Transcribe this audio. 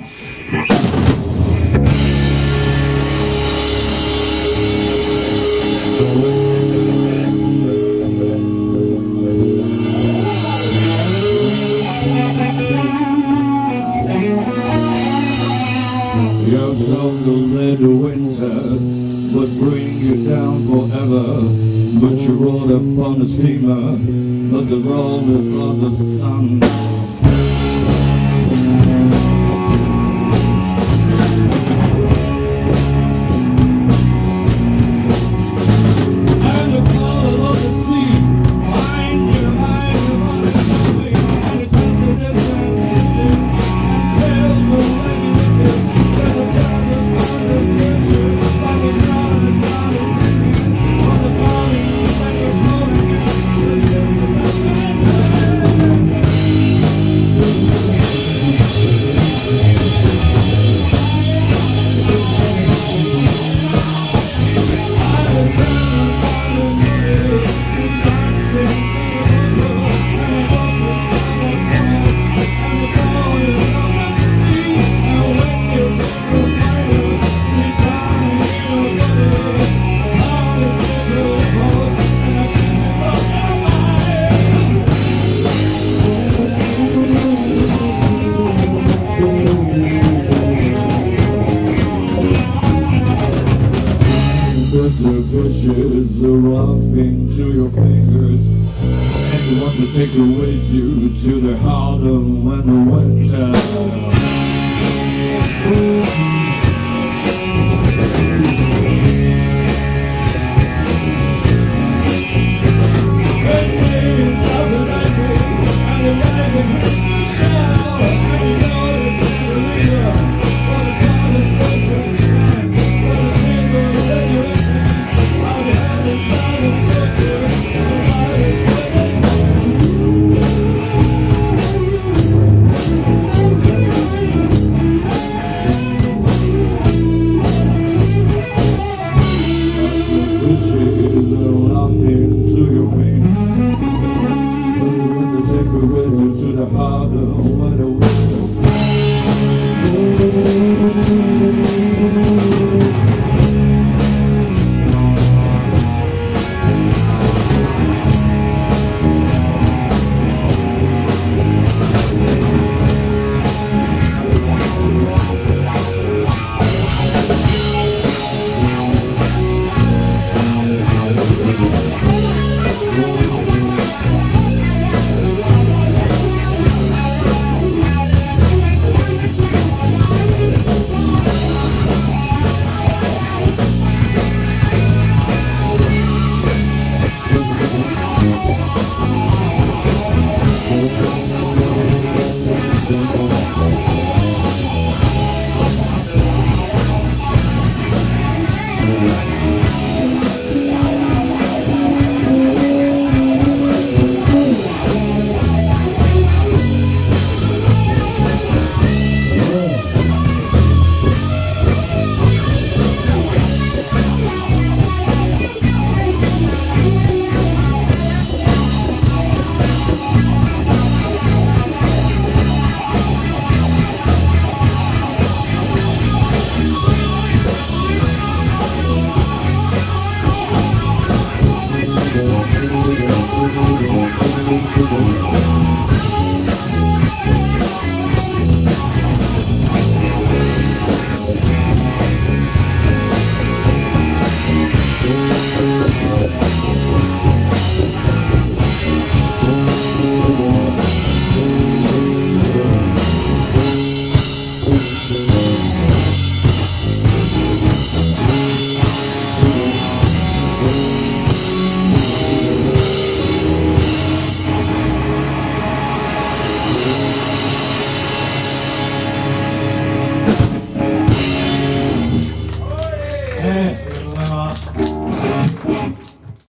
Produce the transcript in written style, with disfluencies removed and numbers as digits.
Years of the late winter would bring you down forever, but you rode upon a steamer, but the road upon the sun. And the color of the sea, mind your mind, your mind is moving, and it turns to distance, and tell the way you listen. The bushes are roughing to your fingers, and you want to take it with you to the Harlem when the winter